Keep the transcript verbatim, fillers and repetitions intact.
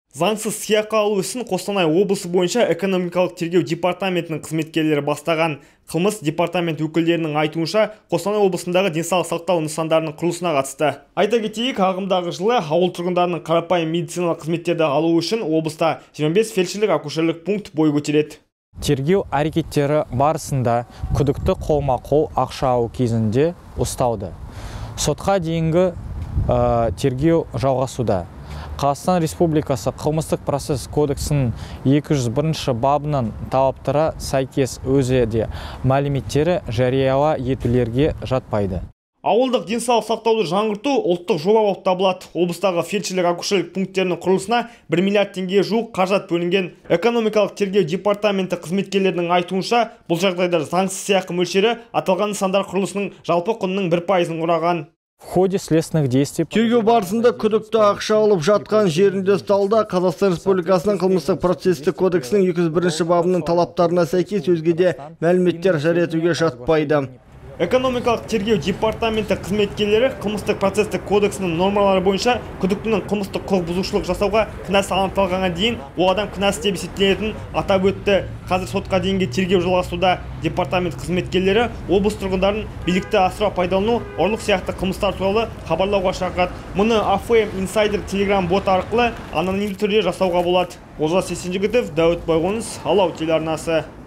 Заңсыз сыйақы алу ісін Қостанай облысы бойынша экономикалық тергеу департаментінің қызметкерлері бастаған. Қылмыс департамент өкілдерінің айтуынша, Қостанай облысындағы денсаулық сақтау нысандарының құрылысына қатысты. Айта кетейік, ағымдағы жылы ауыл тұрғындарының қарапайым медициналық қызметтерді алу үшін облыста жиырма бес фельдшерлік-акушерлік пункт бой көтереді. Тергеу әрекеттері барысында күдікті қолма-қол ақша алу кезінде ұсталды. Сотқа дейінгі ә, тергеу жалғасуда. Қазақстан Республикасы қылмыстық процесс кодексінің екі жүз бірінші бабының талаптары сәйкес өзі де мәліметтері жарияла етулерге жатпайды. Ауылдық денсаулық сақтауды жаңғырту ұлттық жоба болып табылады. Облыстағы фельдшерлік-акушерлік пункттерінің құрылысына бір миллиард теңге жуық қаражат бөлінген. Экономикалық тергеу департаменті қызметкерлерінің айтуынша, бұл жағдайда заңсыз сыйақы мөлшері аталған нысандар құрылысының жалпы құнының бір пайызын құраған. В ходе следственных действий тергеу барысында күдікті ақша алып жатқан жерінде ұсталды. Қазақстан Республикасының қылмыстық процесстік кодексінің екі жүз бірінші бабының талаптарына сәйкес өзге де мәліметтер жария етуге жатпайды. Экономикалық тергеу департаменті қызметкерлері қылмыстық процесстік кодексінің нормалары бойынша күдіктінің қылмыстық құқық бұзушылық жасауға кінәсі анықталғанға дейін ол адам кінәсіз деп есептелетінін атап өтті. Қазір сотқа дейінгі тергеу жалғасуда. Департамент қызметкерлері облыс тұрғындарын билікті асыра пайдалану, ұрлық сияқты қылмыстар туралы хабарлауға шақырады. Мұны эй эф эм Insider Telegram бот арқылы анонимді түрде жасауға болады. Олжас Есенжігітов, Дәуіт Байғоныс, Алау телеарнасы.